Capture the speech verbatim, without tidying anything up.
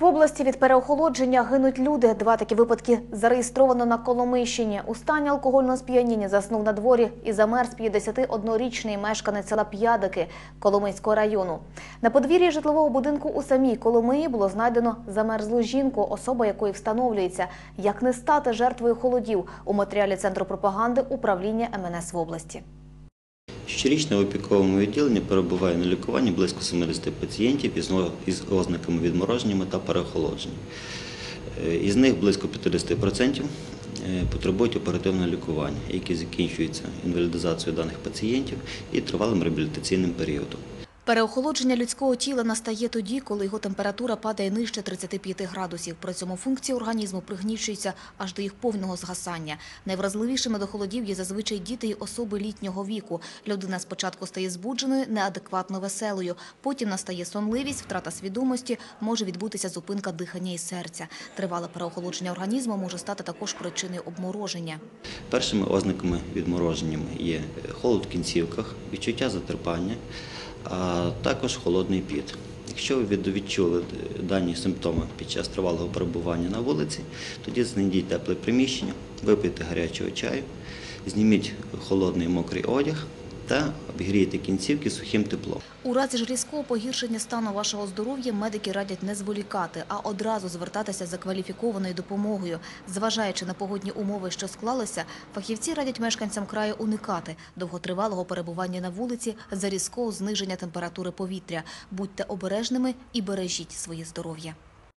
В області від переохолодження гинуть люди. Два такі випадки зареєстровано на Коломийщині. У стані алкогольного сп'яніння заснув на дворі і замерз п'ятдесятиоднорічний мешканець села П'ядики Коломийського району. На подвір'ї житлового будинку у самій Коломиї було знайдено замерзлу жінку, особа якої встановлюється. Як не стати жертвою холодів у матеріалі Центру пропаганди управління Ем Ен Ес в області. Щорічно в опіковому відділенні перебуває на лікуванні близько сімдесят пацієнтів із ознаками відмороження та переохолодження. Із них близько п'ятдесят відсотків потребують оперативного лікування, яке закінчується інвалідизацією даних пацієнтів і тривалим реабілітаційним періодом. Переохолодження людського тіла настає тоді, коли його температура падає нижче тридцяти п'яти градусів. При цьому функції організму пригнічуються аж до їх повного згасання. Найвразливішими до холодів є зазвичай діти й особи літнього віку. Людина спочатку стає збудженою, неадекватно веселою. Потім настає сонливість, втрата свідомості, може відбутися зупинка дихання і серця. Тривале переохолодження організму може стати також причиною обмороження. Першими ознаками відмороження є холод в кінцівках, відчуття затерпання, а також холодний піт. Якщо ви відчули дані симптоми під час тривалого перебування на вулиці, тоді знайдіть тепле приміщення, випийте гарячого чаю, зніміть холодний мокрий одяг та обігрійте кінцівки сухим теплом. У разі ж різкого погіршення стану вашого здоров'я медики радять не зволікати, а одразу звертатися за кваліфікованою допомогою. Зважаючи на погодні умови, що склалися, фахівці радять мешканцям краю уникати довготривалого перебування на вулиці за різкого зниження температури повітря. Будьте обережними і бережіть своє здоров'я.